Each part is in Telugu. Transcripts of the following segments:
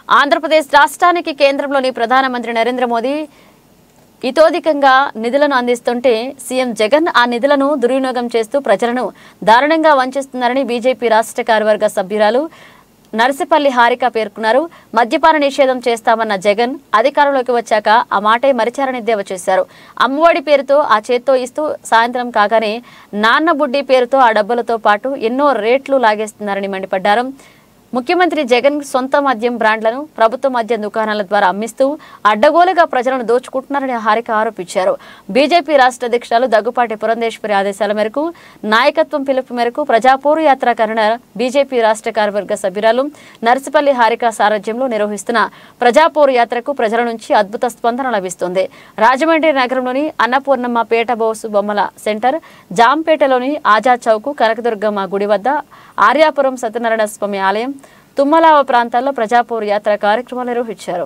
ఆంధ్రప్రదేశ్ రాష్ట్రానికి కేంద్రంలోని ప్రధానమంత్రి నరేంద్ర మోదీ ఇతోధికంగా నిధులను అందిస్తుంటే సీఎం జగన్ ఆ నిధులను దుర్వినియోగం చేస్తూ ప్రజలను దారుణంగా వంచిస్తున్నారని బీజేపీ రాష్ట్ర కార్యవర్గ సభ్యురాలు నర్సిపల్లి హారిక పేర్కొన్నారు. మద్యపాన నిషేధం చేస్తామన్న జగన్ అధికారంలోకి వచ్చాక ఆ మాటే మరిచారని ఎద్దేవా చేశారు. అమ్మఒడి పేరుతో ఆ చేత్తో ఇస్తూ సాయంత్రం కాగానే నాన్న బుడ్డి పేరుతో ఆ డబ్బులతో పాటు ఎన్నో రేట్లు లాగేస్తున్నారని మండిపడ్డారు. ముఖ్యమంత్రి జగన్ సొంత మద్యం బ్రాండ్లను ప్రభుత్వ మద్యం దుకాణాల ద్వారా అమ్మిస్తూ అడ్డగోలుగా ప్రజలను దోచుకుంటున్నారని హారిక ఆరోపించారు. బీజేపీ రాష్ట్ర అధ్యక్షురాలు దగ్గుపాటి పురంధేశ్వరి ఆదేశాల మేరకు నాయకత్వం పిలుపు మేరకు ప్రజాపోరు యాత్ర కన్వీనర్ బీజేపీ రాష్ట్ర కార్యవర్గ సభ్యురాలు నర్సిపల్లి హారిక సారథ్యంలో నిర్వహిస్తున్న ప్రజాపోరు యాత్రకు ప్రజల నుంచి అద్భుత స్పందన లభిస్తుంది. రాజమండ్రి నగరంలోని అన్నపూర్ణమ్మ పేట బోసు బొమ్మల సెంటర్, జాంపేటలోని ఆజాద్ చౌక్, కనకదుర్గమ్మ గుడి వద్ద, ఆర్యాపురం సత్యనారాయణ స్వామి ఆలయం, తుమ్మలావ ప్రాంతాల్లో ప్రజాపోరు యాత్ర కార్యక్రమాలు నిర్వహించారు.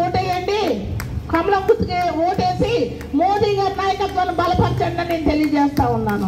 కమలం గుర్తుకే ఓటేసి మోదీ గారి నాయకత్వాన్ని బలపరచండి నేను తెలియజేస్తా ఉన్నాను.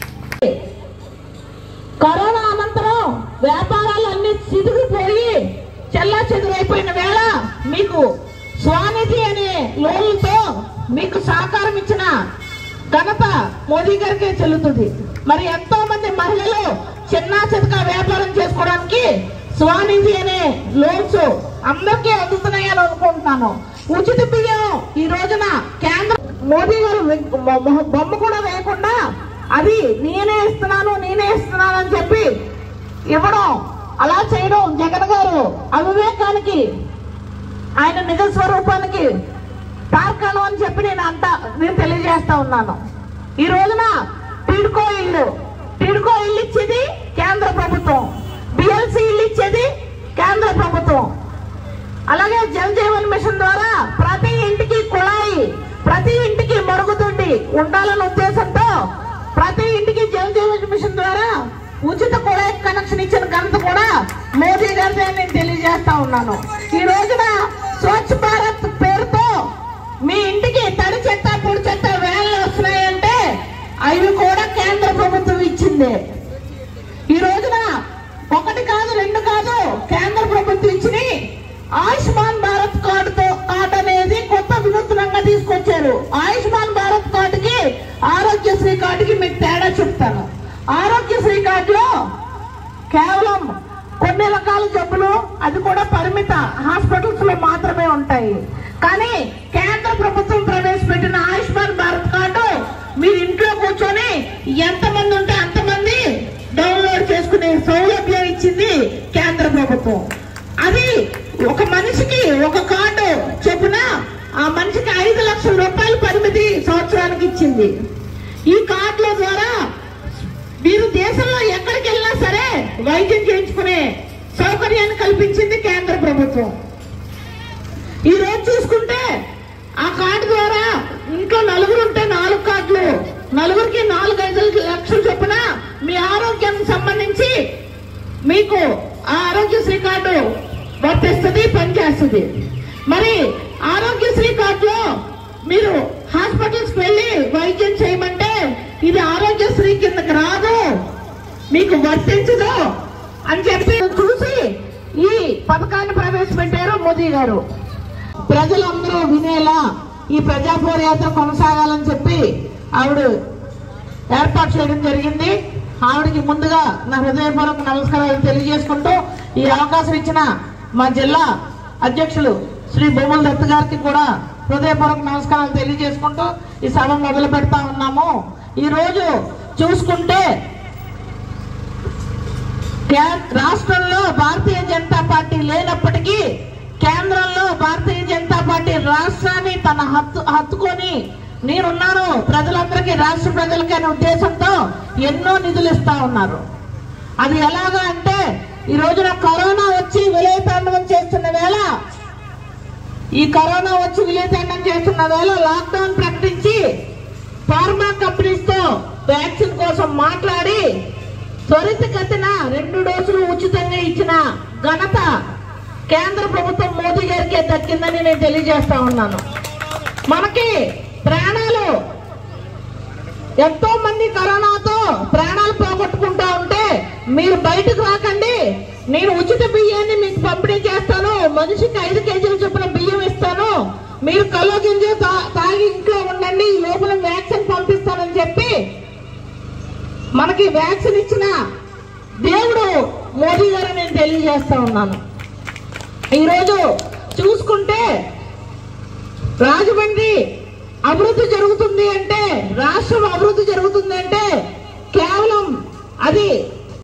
కరోనా అనంతరం వ్యాపారాలన్నీ చిదిగిపోయి చెల్లా చెదురైపోయిన వేళ మీకు స్వానిధి అనే లోన్లతో మీకు సహకారం ఇచ్చిన ఘనత మోదీ గారికే చెల్లుతుంది. మరి ఎంతో మంది మహిళలు చిన్న చితక వ్యాపారం చేసుకోవడానికి స్వానిధి అనే లోన్స్ అందరికీ అందుతున్నాయని అనుకుంటున్నాను. ఉచిత బియ్యం ఈ రోజున కేంద్ర మోదీ గారు బొమ్మ కూడా వేయకుండా అది నేనే ఇస్తున్నాను అని చెప్పి ఇవ్వడం, అలా చేయడం జగన్ గారు అవివేకానికి, ఆయన నిజ స్వరూపానికి తార్కాణం అని చెప్పి నేను తెలియజేస్తా ఉన్నాను. ఈ రోజున టిడ్కో ఇల్లు ఇచ్చేది కేంద్ర ప్రభుత్వం, బిఎల్సి ఇల్లు ఇచ్చేది కేంద్ర ప్రభుత్వం. అలాగే జల్ జీవన్ మిషన్ ద్వారా ప్రతి ఇంటికి కుళాయి, ప్రతి ఇంటికి మరుగుదొడ్డి ఉండాలన్న ఉద్దేశంతో ప్రతి ఇంటికి జల్ జీవన్ మిషన్ ద్వారా ఉచిత కుళాయి కనెక్షన్ ఇచ్చిన ఘనత కూడా మోదీ గారిదే నేను తెలియజేస్తా ఉన్నాను. ఈ రోజున స్వచ్ఛ భారత్ పేరుతో మీ ఇంటికి తడి చెత్త పొడి చెత్త వ్యాన్లు వస్తున్నాయంటే అవి కూడా కేంద్ర ప్రభుత్వం ఇచ్చిందే. ఈ రోజున ఒకటి కాదు రెండు కాదు కేంద్ర ప్రభుత్వం ఇచ్చిన ఆయుష్మాన్ భారత్ కార్డు అనేది కొత్త వినూత్నంగా తీసుకొచ్చారు. ఆయుష్మాన్ భారత్ కార్డుకి ఆరోగ్యశ్రీ కార్డుకి మీకు తేడా చెప్తాను. ఆరోగ్యశ్రీ కార్డులో కేవలం కొన్ని రకాల జబ్బులు, అది కూడా పరిమిత హాస్పిటల్స్ లో మాత్రమే ఉంటాయి. కానీ కేంద్ర ప్రభుత్వం ప్రవేశపెట్టిన ఆయుష్మాన్ భారత్ కార్డు మీరు ఇంట్లో కూర్చొని ఎంతమంది ఉంటే అంతమంది డౌన్లోడ్ చేసుకునే సౌలభ్యం ఇచ్చింది కేంద్ర ప్రభుత్వం. అది ఒక మనిషికి ఒక కార్డు చొప్పున ఆ మనిషికి 5 లక్షల రూపాయల పరిమితి సంవత్సరానికి ఇచ్చింది. ఈ కార్డుల ద్వారా మీరు దేశంలో ఎక్కడికి వెళ్ళినా సరే వైద్యం చేయించుకునే సౌకర్యాన్ని కల్పించింది కేంద్ర ప్రభుత్వం. ఈ రోజు చూసుకుంటే ఆ కార్డు ద్వారా ఇంట్లో నలుగురు ఉంటే 4 కార్డులు, నలుగురికి 4-5 లక్షలు చొప్పున మీ ఆరోగ్యానికి సంబంధించి మీకు ఆ ఆరోగ్యశ్రీ కార్డు వర్తిస్తుంది, పనిచేస్తుంది. మరి ఆరోగ్యశ్రీ కార్డులో మీరు హాస్పిటల్స్ వెళ్ళి వైద్యం చేయమంటే ఇది ఆరోగ్యశ్రీ కిందకి రాదు, మీకు వర్తించదు అని చెప్పి చూసి ఈ పథకాన్ని ప్రవేశపెట్టారు మోదీ గారు. ప్రజలందరూ వినేలా ఈ ప్రజాపోరు యాత్ర కొనసాగాలని చెప్పి ఆవిడ ఏర్పాటు చేయడం జరిగింది. ఆవిడకి ముందుగా నా హృదయపూర్వక నమస్కారాలు తెలియజేసుకుంటూ ఈ అవకాశం ఇచ్చిన మా జిల్లా అధ్యక్షులు శ్రీ బొమ్మల దత్త గారికి కూడా హృదయపూర్వక నమస్కారాలు తెలియజేసుకుంటూ ఈ సభ మొదలు పెడతా ఉన్నాము. ఈ రోజు చూసుకుంటే రాష్ట్రంలో భారతీయ జనతా పార్టీ లేనప్పటికీ కేంద్రంలో భారతీయ జనతా పార్టీ రాష్ట్రాన్ని తన హత్తుకొని నేనున్నాను ప్రజలందరికీ, రాష్ట్ర ప్రజలకి అనే ఉద్దేశంతో ఎన్నో నిధులు ఇస్తా ఉన్నారు. అది ఎలాగా అంటే ఈ రోజున కరోనా వచ్చి విలయతాండవం చేస్తున్న వేళ, లాక్డౌన్ ప్రకటించి ఫార్మా కంపెనీస్ తో వ్యాక్సిన్ కోసం మాట్లాడి త్వరితగతిన 2 డోసులు ఉచితంగా ఇచ్చిన ఘనత కేంద్ర ప్రభుత్వం మోదీ గారికే దక్కిందని నేను తెలియజేస్తా ఉన్నాను. మనకి ప్రాణాలు, ఎంతో మంది కరోనాతో ప్రాణాలు పోగొట్టుకుంటా ఉంటే మీరు బయటకు రాకండి, నేను ఉచిత బియ్యాన్ని మీకు పంపిణీ చేస్తాను, మనిషికి 5 కేజీల చొప్పున బియ్యం ఇస్తాను, మీరు కల్లో గింజ తాగి ఇంట్లో ఉండండి, ఈ లోపల వ్యాక్సిన్ పంపిస్తానని చెప్పి మనకి వ్యాక్సిన్ ఇచ్చిన దేవుడు మోదీ గారు నేను తెలియజేస్తా ఉన్నాను. ఈరోజు చూసుకుంటే రాజమండ్రి అభివృద్ధి జరుగుతుంది అంటే, రాష్ట్రం అభివృద్ధి జరుగుతుంది అంటే కేవలం అది